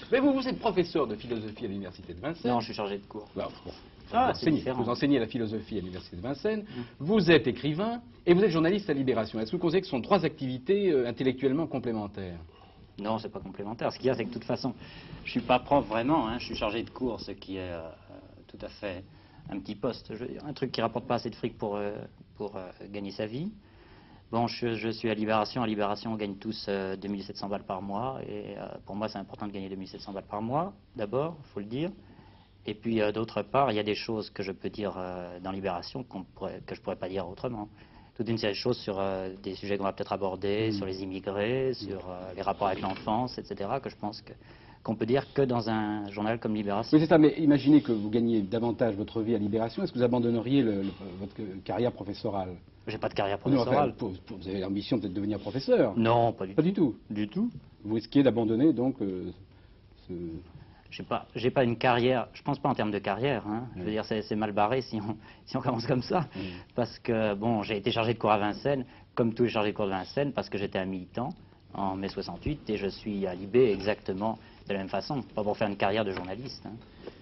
Mais vous êtes professeur de philosophie à l'université de Vincennes. Non, je suis chargé de cours. Alors, c'est différent. vous enseignez la philosophie à l'université de Vincennes, vous êtes écrivain et vous êtes journaliste à Libération. Est-ce que vous considérez que ce sont trois activités intellectuellement complémentaires? Non, c'est pas complémentaire. Ce qu'il y a, c'est que de toute façon, je suis pas prof vraiment, hein, je suis chargé de cours, ce qui est tout à fait un petit poste. Je veux dire, un truc qui rapporte pas assez de fric pour gagner sa vie. Bon, je suis à Libération. À Libération, on gagne tous 2700 balles par mois. Et pour moi, c'est important de gagner 2700 balles par mois, d'abord, il faut le dire. Et puis, d'autre part, il y a des choses que je peux dire dans Libération que je pourrais pas dire autrement. Toute une série de choses sur des sujets qu'on va peut-être aborder, sur les immigrés, sur les rapports avec l'enfance, etc., que je pense qu'on peut dire que dans un journal comme Libération. Oui, c'est ça, mais imaginez que vous gagnez davantage votre vie à Libération. Est-ce que vous abandonneriez votre carrière professorale? J'ai pas de carrière Non, professorale. enfin, vous avez l'ambition peut-être de devenir professeur? Non, pas du tout. Pas du tout. Du tout. Vous risquez d'abandonner donc ce... J'ai pas une carrière, je pense pas en termes de carrière, hein. Je veux dire, c'est mal barré si on commence comme ça. Parce que, bon, j'ai été chargé de cours à Vincennes, comme tous les chargés de cours de Vincennes, parce que j'étais un militant en mai 68, et je suis à Libé exactement de la même façon, pas pour faire une carrière de journaliste, hein.